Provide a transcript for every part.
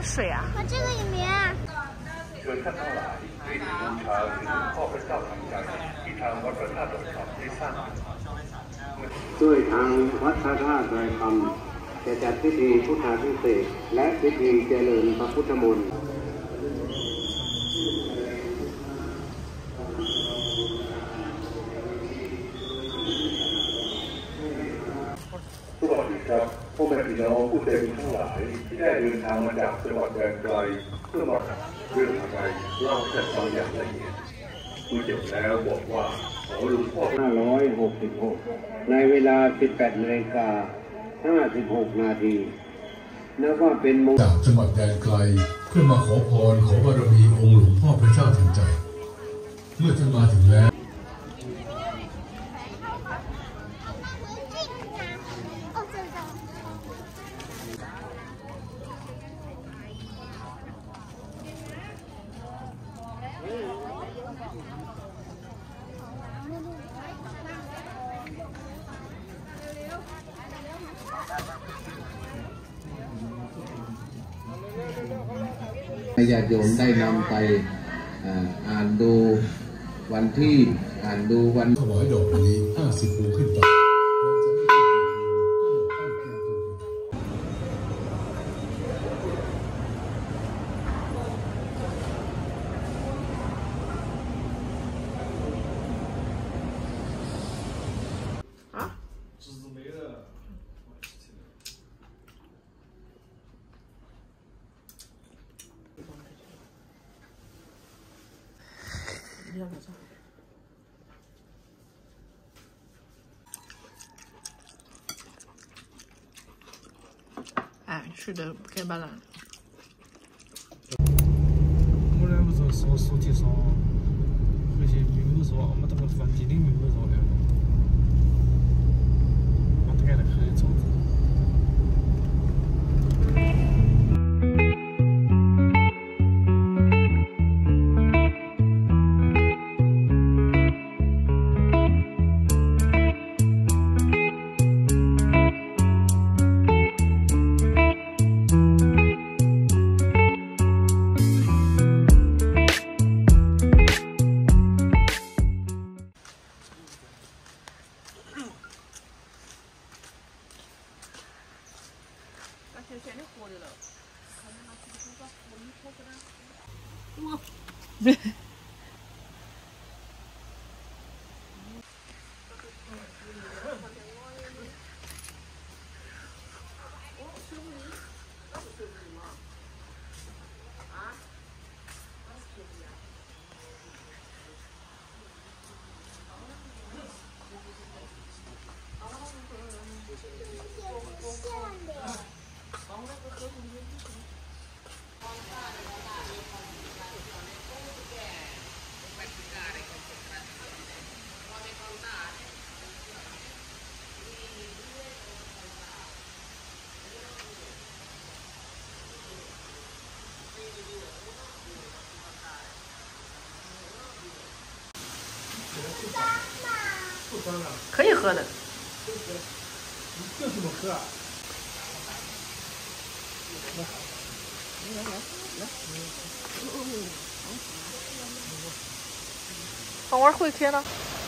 水啊？ 我这个里面。 เชิญท่านทั้งหลายได้บูชาถึงพ่อพระเจ้าทันใจที่ทางวัดพระธาตุดอยคำได้สร้างด้วยทางวัดพระธาตุดอยคำจะจัดพิธีพุทธาภิเษกและพิธีเจริญพระพุทธมนต์สวัสดีครับพ่อแม่พี่น้องผู้ใจบุญทั้งหลายที่ได้เดินทางมาจากจังหวัดแดนไกลเพื่อมาเรื่องอะไรเล่าให้ฟังอย่างละเอียดผู้จบแล้วบอกว่าขอหลวงพ่อ566ในเวลา 18:56 นาทีนับว่าเป็นมงคลจากจังหวัดแดนไกลเพื่อมาขอพรขอบารมีองค์หลวงพ่อพระเจ้าทันใจเมื่อท่านมาถึงแล้วญาติโยมได้นำไปอ่านดูวันที่อ่านดูวันถวายดอกมะลิ50 พวงขึ้นไป哎，是的，开办了。 我那不是说书记说，回去没有说，我们这个饭店里没有说的，我这个可以做。 可以喝的。 这怎么喝啊？ 放碗回去呢。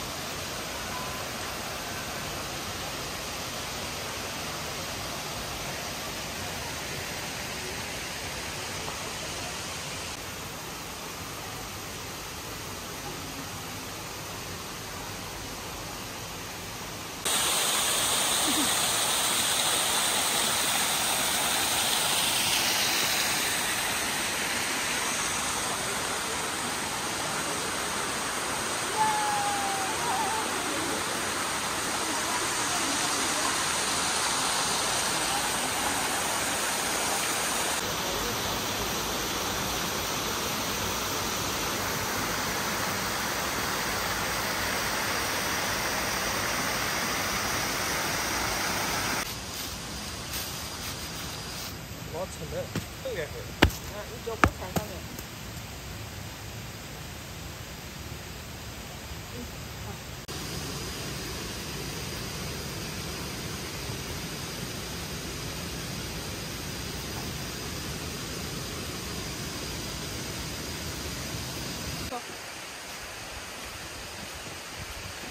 老沉的，都爱喝。 啊，你脚不踩上面。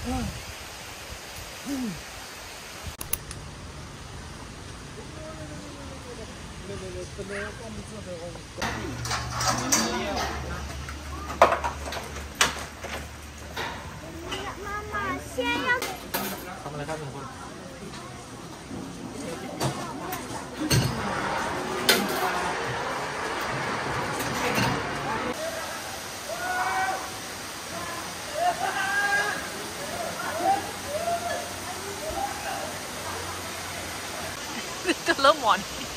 妈妈先要。 ทำอะไรครับทุกคนจะเริ่มหมอน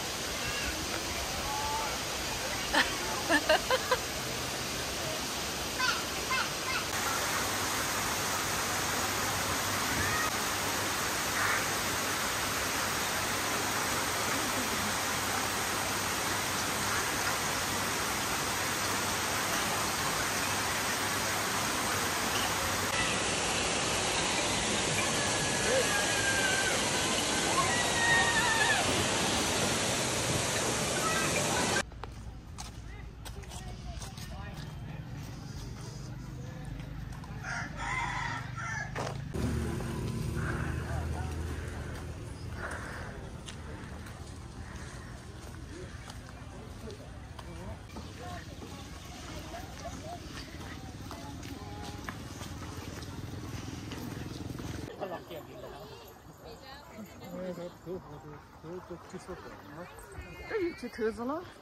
这有去车子了。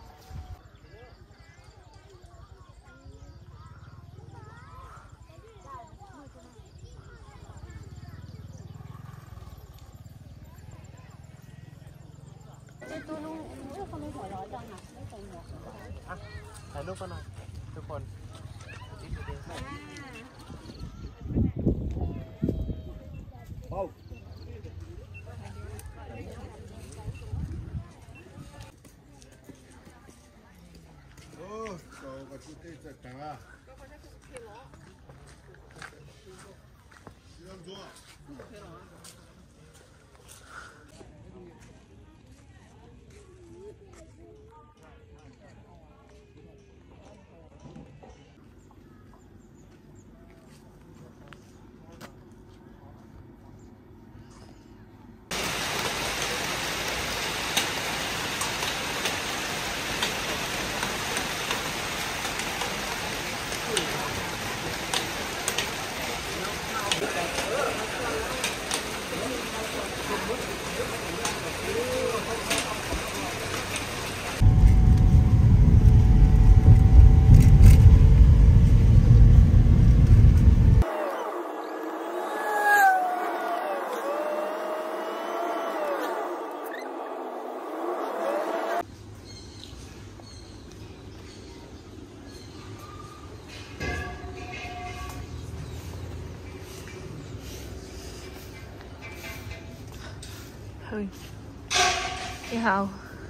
ถ่ายรูปกันหน่อยทุกคน嘿，你好。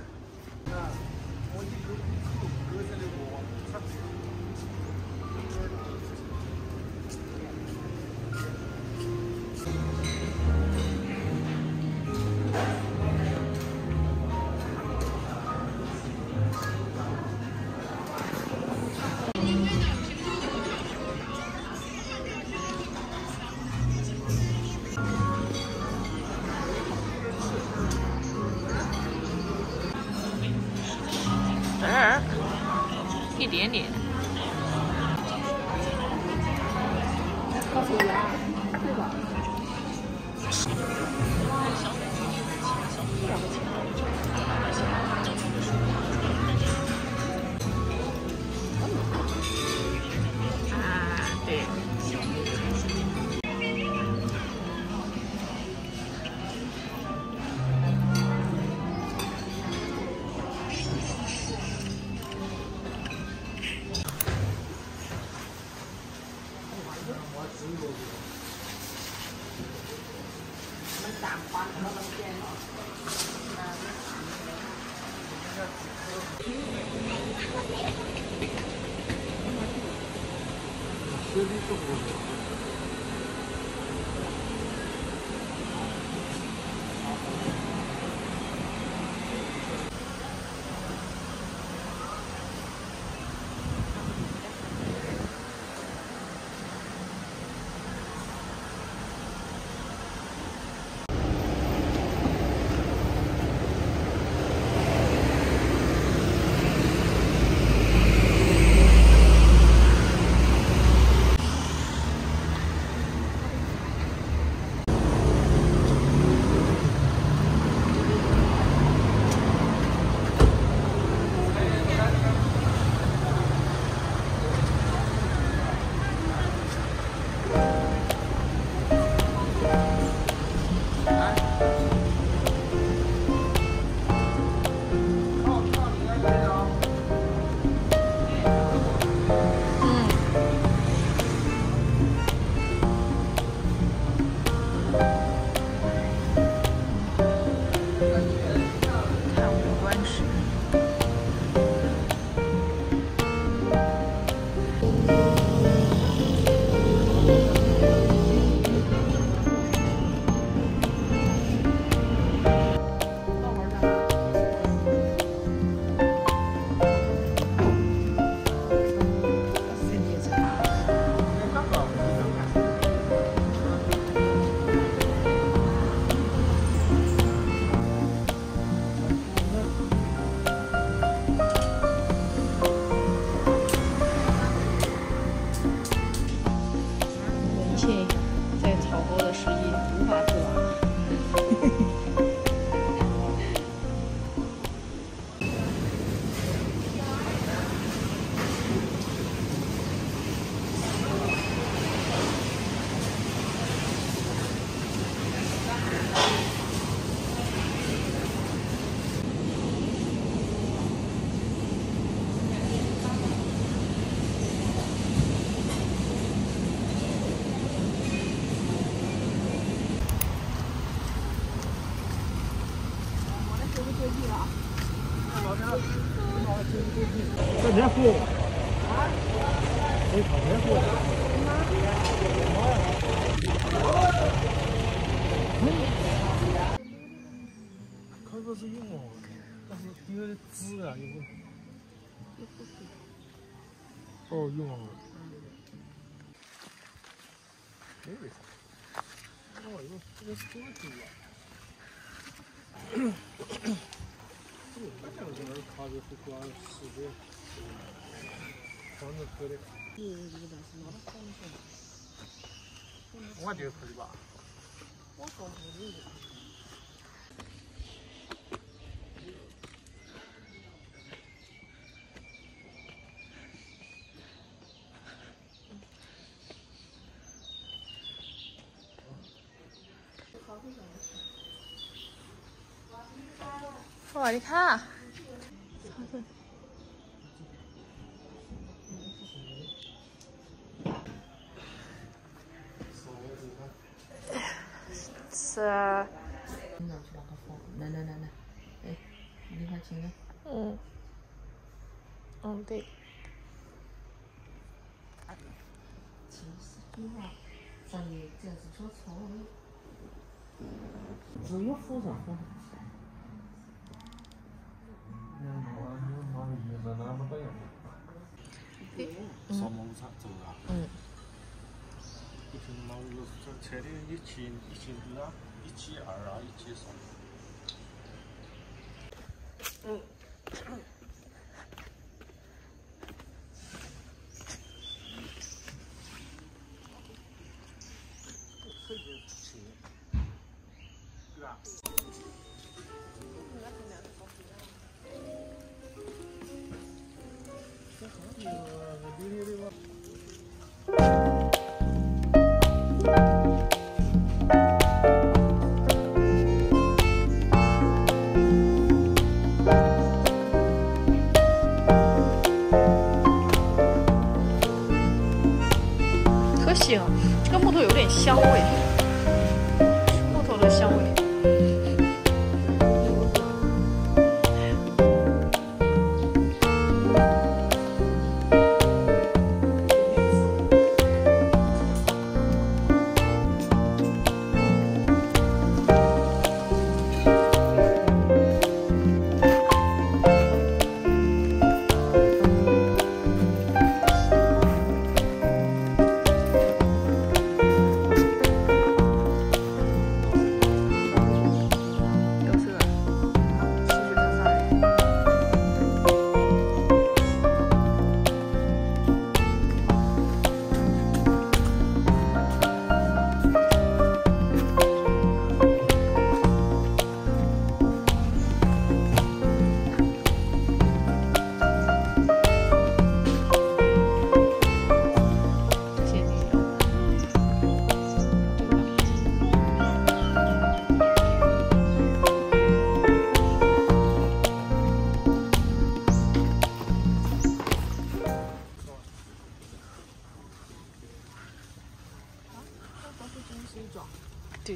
一点点。对。 货。没烤全货。开个是用哦，但是因为汁啊有问题。哦，用哦。没为啥。哦，这个是多久啊？这个是咖啡不管是的，反正喝的。我觉得可以吧。我说不对。 สวัสดีค่ะ是来，哎，你看清了？ 对。 其实的话，上面这是说错的，只有辅助辅助。 烧毛茶走啊。一瓶毛有这车的1000啊，1200啊，1300。对吧？ 可惜了，这个木头有点香味，木头的香味。对。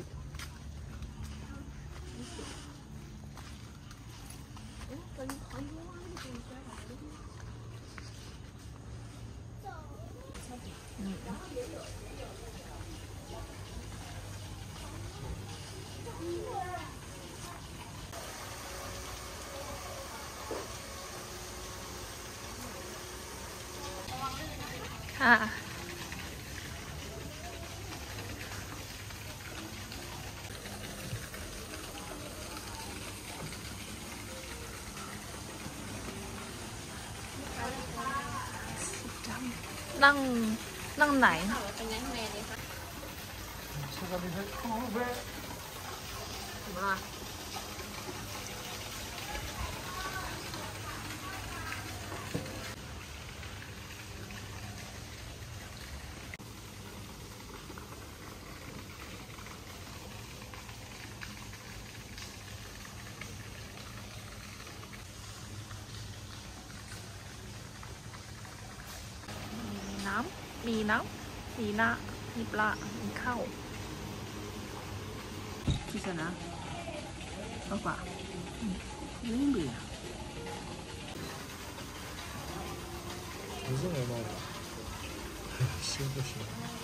啊。นั่งไหนมีน้ำมีหน้ามีปลามีข้าวที่สนะเอาป่ะไม่เบื่อ不是外贸的，行不行？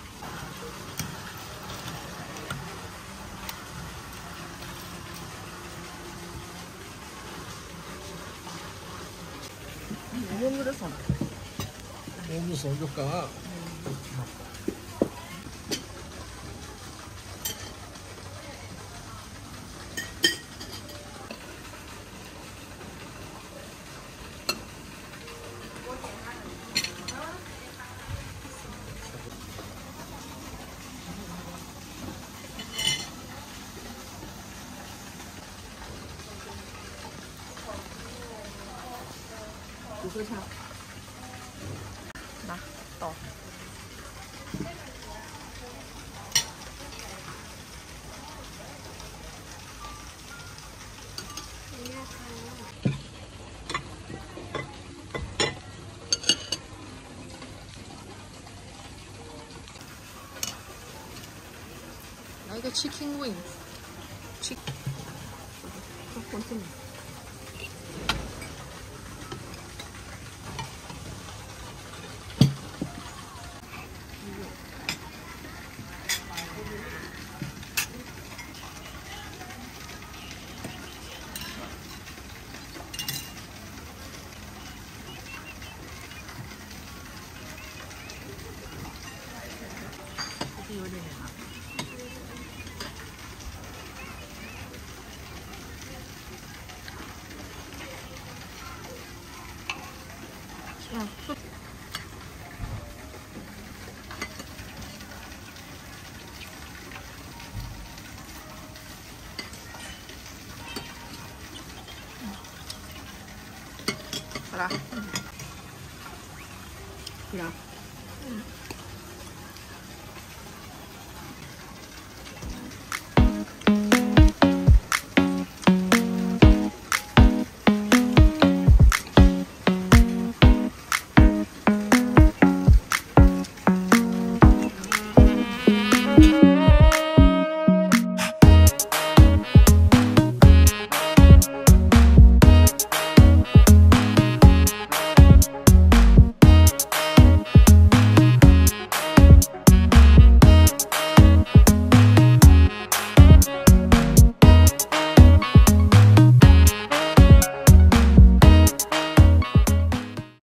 我们的送， 我们送就干。 骨头肠，拿倒。来一个 chicken wings，chicken， 放这里。有点凉。好了。好了。